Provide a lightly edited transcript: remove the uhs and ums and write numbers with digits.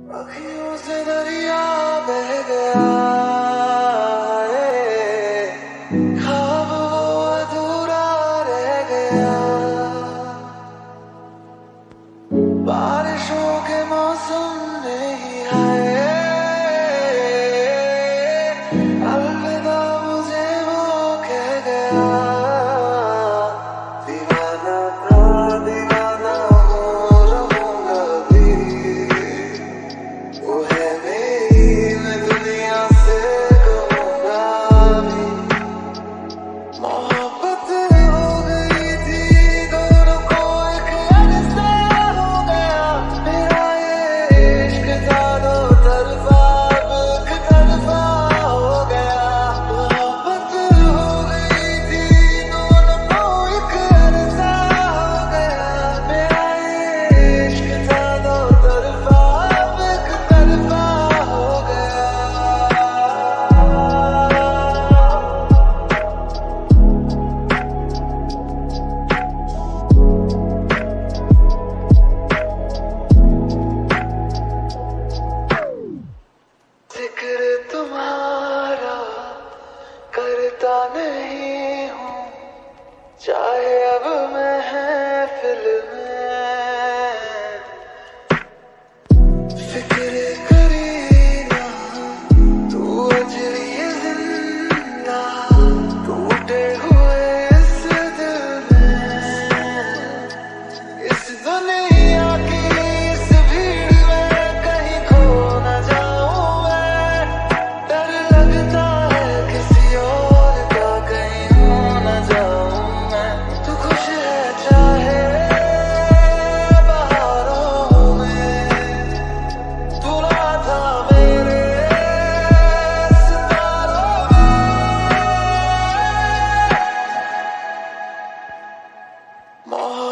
अखियों से दरिया बह गया है, ख्वाब वो अधूरा रह गया। बारिशों के मौसम में ही है, अलविदा मुझे वो कह गया। दीवाना था दीवाना हो रहूंगा भी, वो है मेरी मैं दुनिया से कहूँगा भी। मोहब्बत हो गई थी दोनों को, एक रिश्ता हो गया। मेरा ये इश्क था दो तरफा, अब एक तरफा हो गया। मोहब्बत हो गई थी दोनों को, एक रिश्ता हो गया। मेरा ये इश्क था दो तरफा, अब एक तरफा हो गया। जिक्र तुम्हारा करता नहीं हूँ, चाहे अब महफिल में। फिक्र करी ना तू अजरी जिंदा, टूटे हुए इस दिल में। इस दुनिया की इस भीड़ में कहीं खो न जाऊं मैं। डर लगता है किसी और का कहीं हो न जाऊं मैं। तू खुश है चाहे बहारों में, तू ना था मेरे सितारों में।